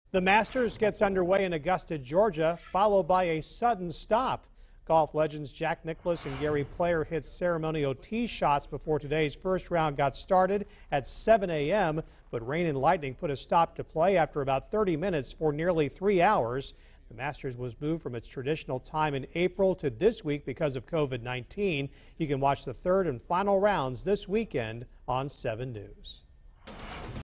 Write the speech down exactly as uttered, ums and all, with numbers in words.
The Masters gets underway in Augusta, Georgia, followed by a sudden stop. Golf legends Jack Nicklaus and Gary Player hit ceremonial tee shots before today's first round got started at seven a m, but rain and lightning put a stop to play after about thirty minutes for nearly three hours. The Masters was moved from its traditional time in April to this week because of COVID nineteen. You can watch the third and final rounds this weekend on seven News.